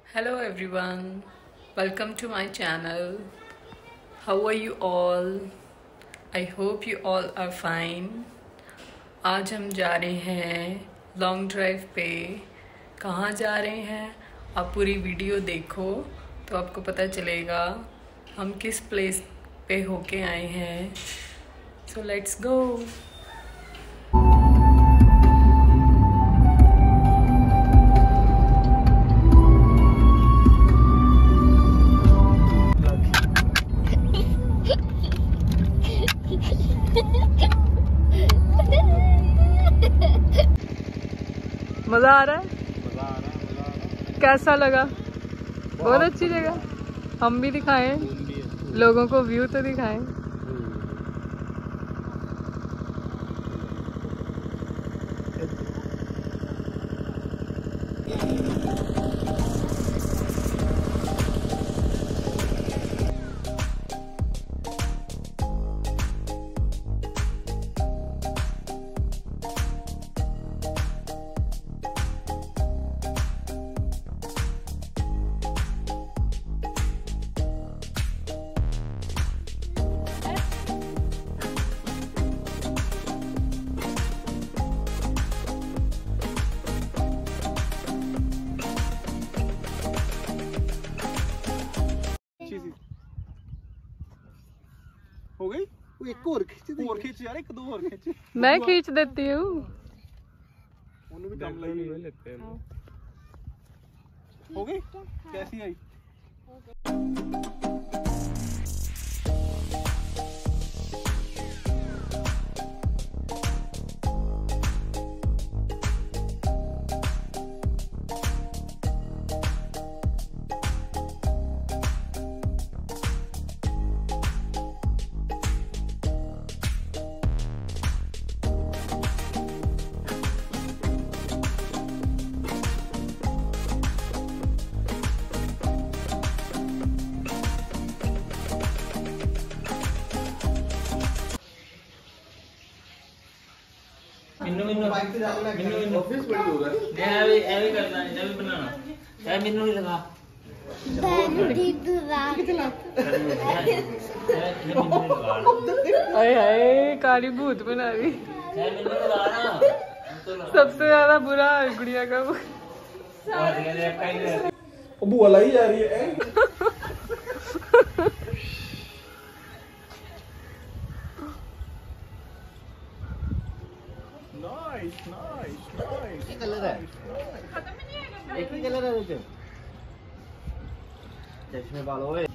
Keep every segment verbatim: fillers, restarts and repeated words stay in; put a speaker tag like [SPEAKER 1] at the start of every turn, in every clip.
[SPEAKER 1] Hello everyone, welcome to my channel. How are you all? I hope you all are fine. आज हम जा रहे हैं long drive पे। कहाँ जा रहे हैं आप पूरी वीडियो देखो तो आपको पता चलेगा हम किस प्लेस पे होके आए हैं। So let's go. मजा आ रहा है?
[SPEAKER 2] मजा आ रहा है, मजा आ रहा है।
[SPEAKER 1] कैसा लगा? बहुत अच्छी जगह। हम भी दिखाएं लोगों को, व्यू तो दिखाएं।
[SPEAKER 2] हो गई? एक और खींच दे, और खींच यार, एक दो और खींच।
[SPEAKER 1] मैं खींच देती हूँ।
[SPEAKER 2] उन्हें भी कम लगी हुई लेते हैं। हो गई? कैसी आई?
[SPEAKER 3] मिन्नू मिन्नू मिन्नू ऑफिस बड़ी हो रहा है। मैं अभी अभी करना है, अभी बनाना है। मिन्नू नहीं लगा
[SPEAKER 1] हाय हाय, काली भूत बना रही। सबसे ज्यादा बुरा है गुड़िया का।
[SPEAKER 2] बुआ लाई जा रही है। Nice nice nice.
[SPEAKER 3] एक कलर है, एक ही कलर है मुझे। चश्मे वालों ये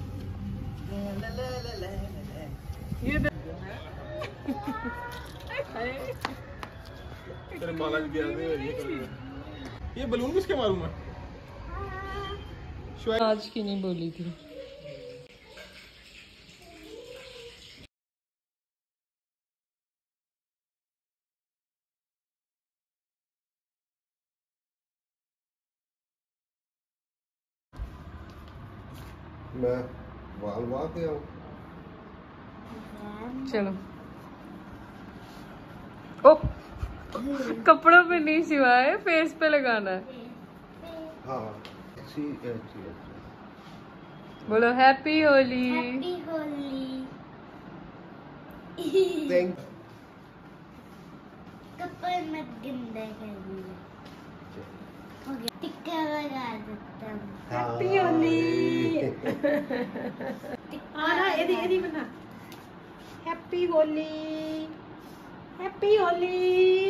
[SPEAKER 2] तेरे माला भी गया है ये कर। ये बलून किसके मारूं मैं?
[SPEAKER 1] आज की नहीं बोली थी।
[SPEAKER 4] मैं वाल वाल के आऊं।
[SPEAKER 1] चलो। ओ, कपड़ों पे नहीं सिवाए, फेस पे लगाना है।
[SPEAKER 4] हाँ अच्छी अच्छी अच्छी।
[SPEAKER 1] बोलो happy Holi.
[SPEAKER 5] Happy Holi.
[SPEAKER 4] Thank
[SPEAKER 5] कपड़े मत गंदे करना। हो गया, टिक्का लगा देता हूँ।
[SPEAKER 4] हैप्पी होली।
[SPEAKER 6] आना एदी एदी बना। Happy Holi, happy Holi.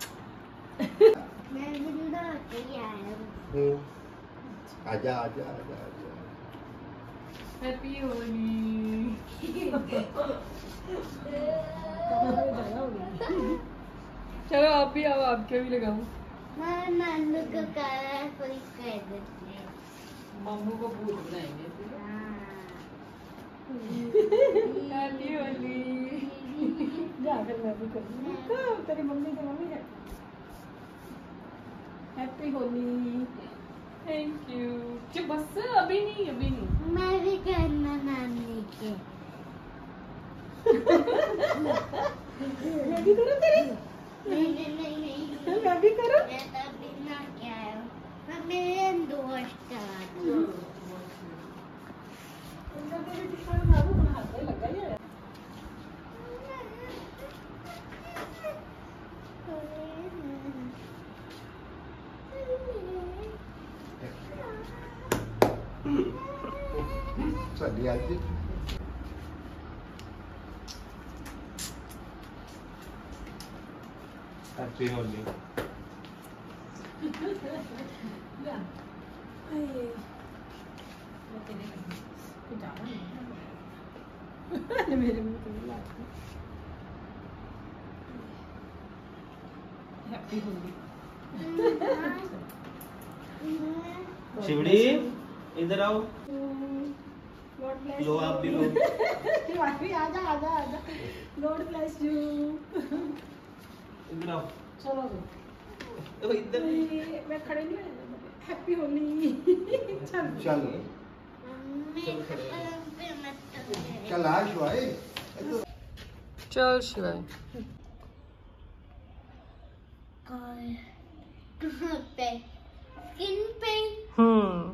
[SPEAKER 5] मैं जिंदा होके ही आया हूँ।
[SPEAKER 4] आजा आजा आजा आजा।
[SPEAKER 1] हैप्पी होली। चलो आप भी आओ, आपके भी लगाऊं।
[SPEAKER 5] मैं नानू को कलरफुल कर देती हूँ।
[SPEAKER 1] मामू को भूत बनाएंगे।
[SPEAKER 5] हाँ।
[SPEAKER 1] हैप्पी होली।
[SPEAKER 6] जाकर मैं भी करूँगी। तो तेरी मम्मी तो मम्मी है। हैप्पी होली।
[SPEAKER 1] Thank you. जो बस अभी नहीं, अभी नहीं।
[SPEAKER 5] मैं भी करना नानी के।
[SPEAKER 6] मैं भी करूँ तेरी?
[SPEAKER 5] नहीं नहीं नहीं नहीं।
[SPEAKER 6] मैं भी करूँ?
[SPEAKER 5] मैं तो अभी ना क्या आया हूँ। मैं मेरे दोस्त का
[SPEAKER 4] साडी आज दी
[SPEAKER 2] हैप्पी होली।
[SPEAKER 6] मेरे मुंह पे लाती हैप्पी होली।
[SPEAKER 2] शिवड़ी इधर आओ,
[SPEAKER 6] गॉड ब्लेस
[SPEAKER 2] लो आप भी लो।
[SPEAKER 6] भाभी आजा आजा आजा। God bless you.
[SPEAKER 2] इधर आओ।
[SPEAKER 6] चलो
[SPEAKER 2] ओ इधर
[SPEAKER 6] ये मैं खड़े नहीं रहना। हैप्पी होली। चल
[SPEAKER 4] चल
[SPEAKER 5] मम्मी पलंग पे मत रखो।
[SPEAKER 4] चल आ शिवाय
[SPEAKER 1] चल शिवाय।
[SPEAKER 5] कहाँ पे? स्किन पे?
[SPEAKER 1] हम्म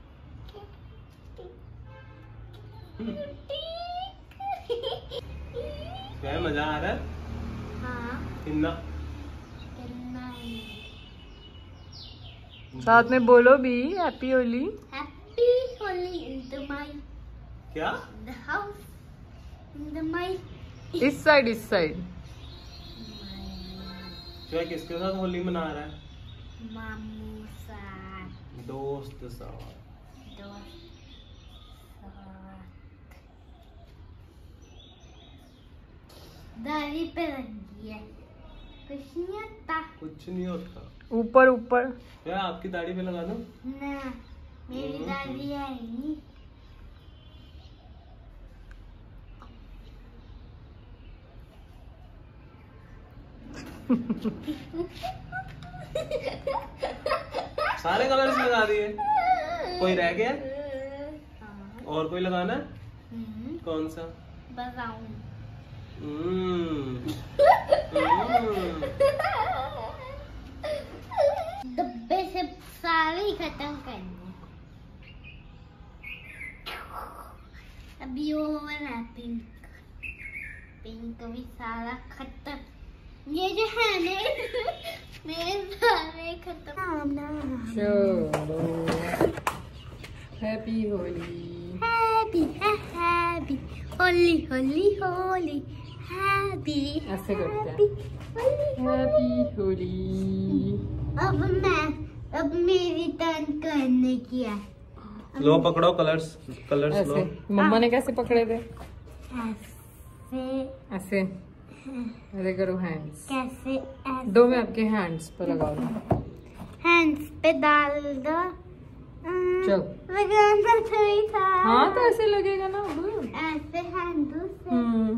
[SPEAKER 2] क्या मजा आ रहा है?
[SPEAKER 5] हाँ
[SPEAKER 2] कितना
[SPEAKER 5] कितना है?
[SPEAKER 1] साथ में बोलो भी happy Holi.
[SPEAKER 5] Happy Holi in the my
[SPEAKER 2] क्या?
[SPEAKER 5] the house in the my
[SPEAKER 1] इस साइड इस साइड।
[SPEAKER 2] शिवाय किसके साथ होली मना रहा है?
[SPEAKER 5] मामू साथ
[SPEAKER 2] दोस्त साथ।
[SPEAKER 5] दोस्त साथ दाढ़ी पे रंगी है कुछ नहीं आता
[SPEAKER 2] कुछ नहीं होता।
[SPEAKER 1] ऊपर ऊपर।
[SPEAKER 2] क्या आपकी दाढ़ी पे लगा दो?
[SPEAKER 5] ना मेरी दाढ़ी है नहीं
[SPEAKER 2] सारे कलर्स लगा दिए, कोई रह गया?
[SPEAKER 5] हाँ।
[SPEAKER 2] और कोई लगाना है?
[SPEAKER 5] हम्म,
[SPEAKER 2] कौन सा?
[SPEAKER 5] बताऊं
[SPEAKER 2] हम्म, हम्म।
[SPEAKER 5] डब्बे से सारे ही खत्म करने अभी ओवर है पिंक पिंक भी सारा खत्म ये जो है मेरे मेरे सारे खत्म
[SPEAKER 1] चलो happy Holi.
[SPEAKER 5] Happy happy Holi Holi Holi happy
[SPEAKER 1] ऐसे करते हैं।
[SPEAKER 5] होली
[SPEAKER 1] हैप्पी होली।
[SPEAKER 5] अब मैं अब मेरी टर्न करने की है
[SPEAKER 2] लो पकड़ो कलर्स, कलर्स लो।
[SPEAKER 1] ऐसे मम्मा ने कैसे पकड़े थे?
[SPEAKER 5] ऐसे
[SPEAKER 1] ऐसे। ऐसे करो हैंड्स।
[SPEAKER 5] कैसे ऐसे
[SPEAKER 1] दो में आपके हैंड्स पर लगा दो।
[SPEAKER 5] हैंड्स पे डाल दो
[SPEAKER 1] चल।
[SPEAKER 5] लगाना थोड़ी था
[SPEAKER 1] हाँ तो ऐसे लगेगा ना अब।
[SPEAKER 5] ऐसे हैंडल से
[SPEAKER 1] हम्म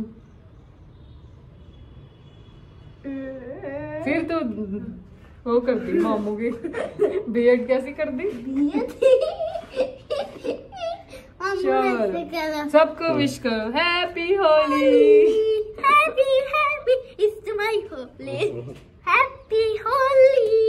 [SPEAKER 1] फिर तो वो कर दी मामू की बीएड कैसी कर दी। चलो सबको विश करो happy Holi.
[SPEAKER 5] Happy happy it's my Holi happy Holi.